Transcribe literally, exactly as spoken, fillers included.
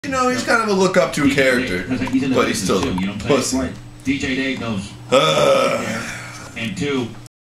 You know, he's kind of a look up to character, but he's still a pussy. D J Dave knows. Uh. And two,